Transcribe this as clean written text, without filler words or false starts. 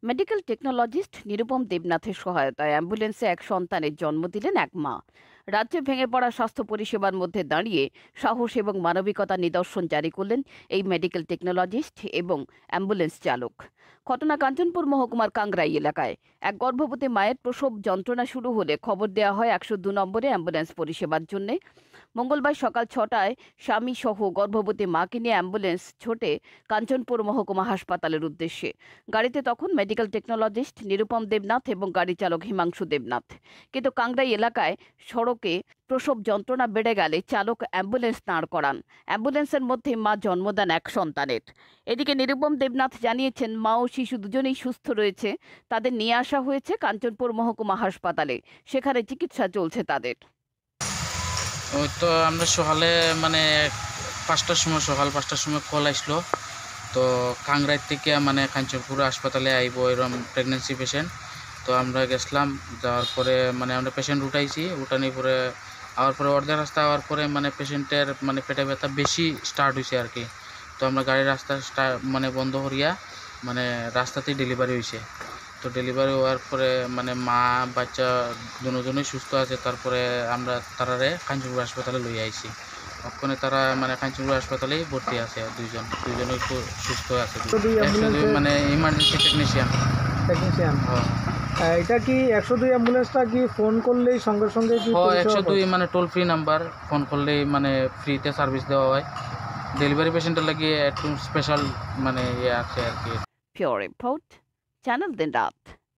Medical technologist Nirupam দেবনাথের সহায়তায় অ্যাম্বুলেন্সে এক সন্তানের জন্ম দিলেন এক মা। রাজ্যে ভেঙে পড়া স্বাস্থ্য পরিষেবার মধ্যে দাঁড়িয়ে সাহস এবং মানবিকতার নিদর্শন জারি করলেন এই মেডিকেল টেকনোলজিস্ট এবং অ্যাম্বুলেন্স চালক। ঘটনা কাঞ্চনপুর মহকুমার কাংরাই এলাকায়। এক গর্ভবতী মায়ের প্রসব যন্ত্রণা শুরু হলে খবর দেওয়া হয় 102 নম্বরে অ্যাম্বুলেন্স পরিষেবার জন্য। মঙ্গলবার সকাল 6টায় স্বামী সহ গর্ভবতী মাকে নিয়ে অ্যাম্বুলেন্স ছোটে কাঞ্চনপুর মহকুমা হাসপাতালের উদ্দেশ্যে। গাড়িতে তখন মেডিকেল টেকনোলজিস্ট নিরুপম দেবনাথ এবং গাড়ি চালক হিমাংশু দেবনাথ। কিন্তু কাংরাই এলাকায় সড়কে প্রসব যন্ত্রণা বেড়ে গেলে চালক অ্যাম্বুলেন্স দাঁড় করান। অ্যাম্বুলেন্সের মধ্যে মা জন্ম দেন এক সন্তানের। এদিকে নিরুপম দেবনাথ জানিয়েছেন, মা ও শিশু দুজনেই সুস্থ রয়েছে। তাদের নিয়ে আসা হয়েছে কাঞ্চনপুর মহকুমা হাসপাতালে। সেখানে চিকিৎসা চলছে তাদের। ওই তো আমরা সকালে মানে 5টার সময় সকাল 5টার সময় কল আসলো। তো কাংরাই থেকে মানে কাঞ্চনপুর হাসপাতালে আইব এরকম প্রেগনেন্সি পেশেন্ট। তো আমরা গেছিলাম, যাওয়ার পরে মানে আমরা পেশেন্ট উঠাইছি, উঠানোর পরে আওয়ার পরে অর্ধেক রাস্তা আওয়ার পরে মানে পেশেন্টের মানে পেটে ব্যথা বেশি স্টার্ট হয়েছে আর কি। তো আমরা গাড়ির রাস্তা মানে বন্ধ করিয়া মানে রাস্তাতেই ডেলিভারি হয়েছে। তো ডেলিভারি হওয়ার পরে মানে মা বাচ্চা দুজনেই সুস্থ আছে। তারপরে আমরা তারারে কাঞ্চনপুর হাসপাতালে লই আইছি। ওখানে তারা মানে কাঞ্চনপুর হাসপাতালেই ভর্তি আছে, দুইজনই সুস্থ আছে। মানে ইমার্জেন্সি টেকনিশিয়ান। এটা কি 102 অ্যাম্বুলেন্সটা কি ফোন করলেই সঙ্গে সঙ্গে কি পরিষেবা 102 মানে টোল ফ্রি নাম্বার, ফোন করলেই মানে ফ্রিতে সার্ভিস দেওয়া হয়। ডেলিভারি পেশেন্টের লাগিয়ে একটু স্পেশাল মানে ইয়ে আছে আর কি। Pure Report, Channel Din Raat।